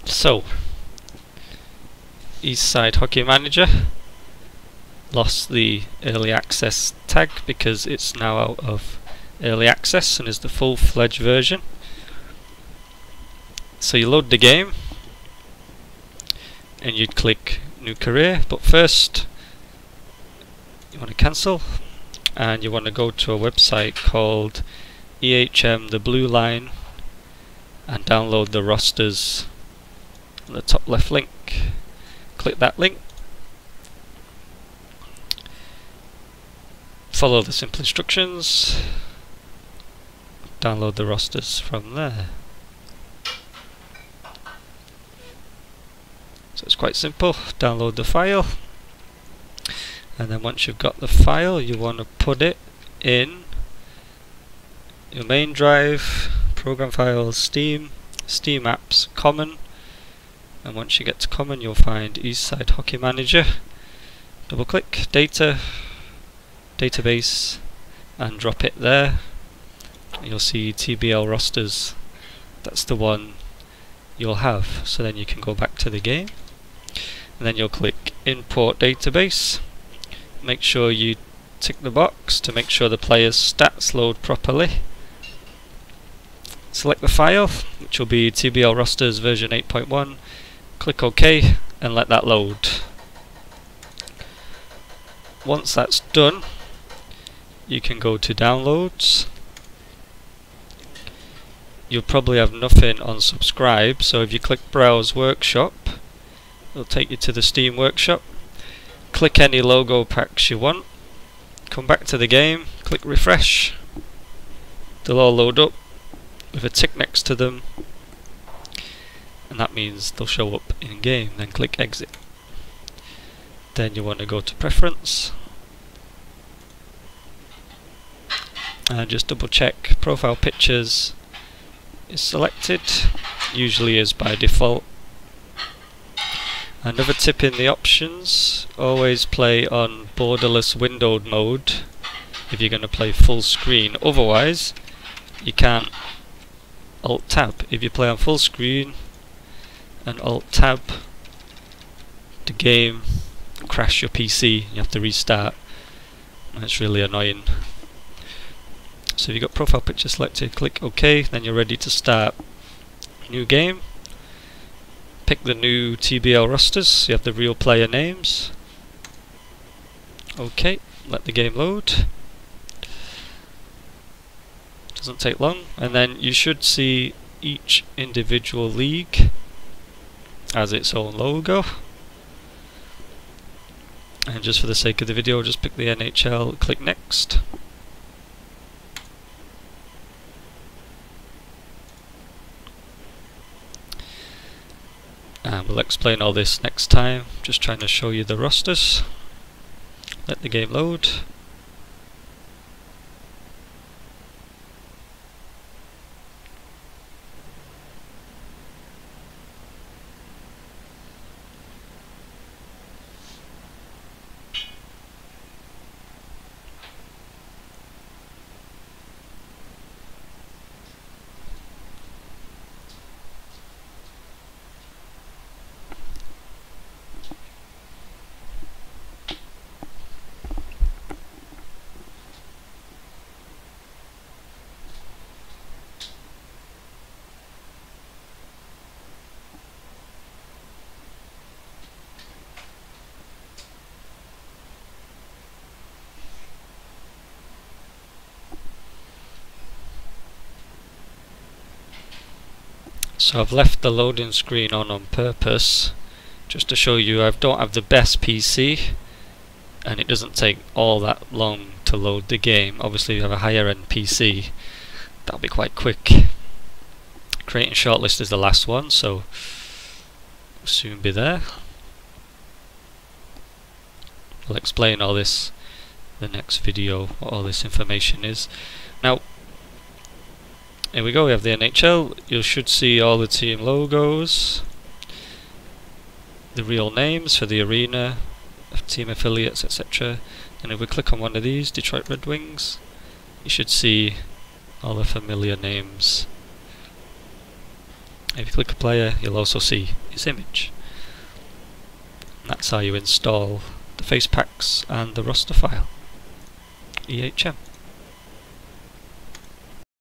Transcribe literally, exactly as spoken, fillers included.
So, Eastside Hockey Manager lost the early access tag because it's now out of early access and is the full-fledged version. So you load the game and you'd click new career, but first you want to cancel and you want to go to a website called E H M the Blue Line and download the rosters on the top left link. Click that link, follow the simple instructions, download the rosters from there. So it's quite simple. Download the file, and then once you've got the file you want to put it in your main drive, program files, Steam, Steam apps, common, and once you get to common you'll find Eastside Hockey Manager. Double click data, database, and drop it there. You'll see T B L rosters. That's the one you'll have. So then you can go back to the game and then you'll click import database. Make sure you tick the box to make sure the player's stats load properly. Select the file, which will be T B L rosters version eight point one. Click OK and let that load. Once that's done, you can go to downloads. You'll probably have nothing on subscribe, so if you click browse workshop it'll take you to the Steam workshop. Click any logo packs you want, come back to the game, click refresh, they'll all load up with a tick next to them, and that means they'll show up in game. Then click exit. Then you want to go to preference and just double check profile pictures is selected, usually is by default. Another tip in the options, always play on borderless windowed mode if you're going to play full screen, otherwise you can't alt tab. If you play on full screen and alt tab, the game crash your P C, you have to restart, and it's really annoying. So if you've got profile picture selected, click OK, then you're ready to start new game. Pick the new T B L rosters, so you have the real player names. OK, let the game load. Doesn't take long, and then you should see each individual league as its own logo. And just for the sake of the video, just pick the N H L, click next. And we'll explain all this next time, just trying to show you the rosters. Let the game load. So I've left the loading screen on on purpose, just to show you I don't have the best P C and it doesn't take all that long to load the game. Obviously if you have a higher end P C that'll be quite quick. Creating shortlist is the last one, so we'll soon be there. I'll explain all this in the next video, what all this information is. Now here we go, we have the N H L. You should see all the team logos, the real names for the arena, team affiliates, et cetera. And if we click on one of these, Detroit Red Wings, you should see all the familiar names If you click a player, you'll also see his image. And that's how you install the facepacks and the roster file. E H M.